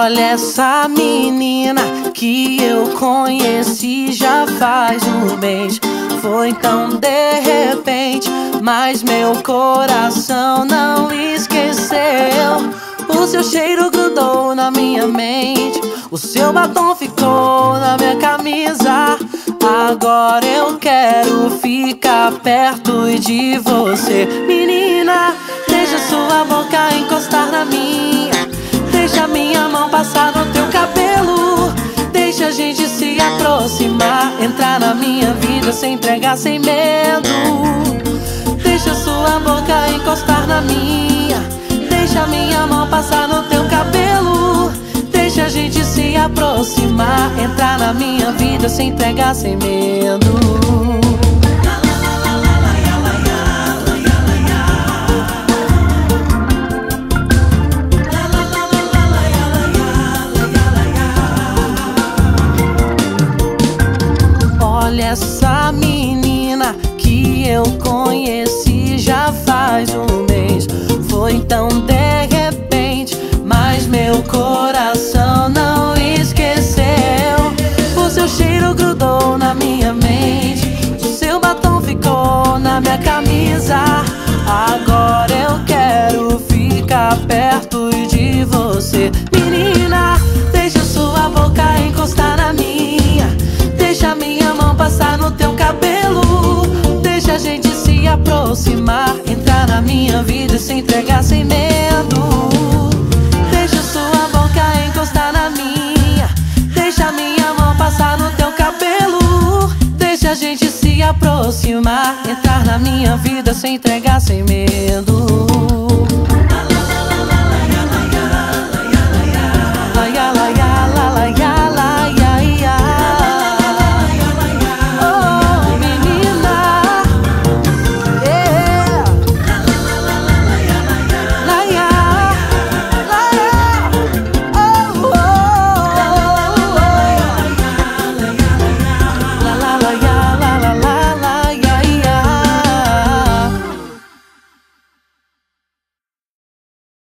Olha essa menina que eu conheci já faz um mês. Foi tão de repente, mas meu coração não esqueceu. O seu cheiro grudou na minha mente, o seu batom ficou na minha camisa. Agora eu quero ficar perto de você. Menina, deixa sua boca encostar na minha, deixa minha mão passar no teu cabelo, deixa a gente se aproximar, entrar na minha vida, se entregar sem medo. Deixa sua boca encostar na minha, deixa minha mão passar no teu cabelo, deixa a gente se aproximar, entrar na minha vida, se entregar sem medo. Olha essa menina que eu conheci já faz um mês. Foi tão de repente, mas meu coração não esqueceu. O seu cheiro grudou na minha mente, o seu batom ficou na minha camisa. Agora eu quero ficar perto de você. Menina, deixa sua boca encostar na minha, deixa minha mão passar no teu cabelo, deixa a gente se aproximar, entrar na minha vida, se entregar sem medo. Deixa sua boca encostar na minha, deixa minha mão passar no teu cabelo, deixa a gente se aproximar, entrar na minha vida, se entregar sem medo.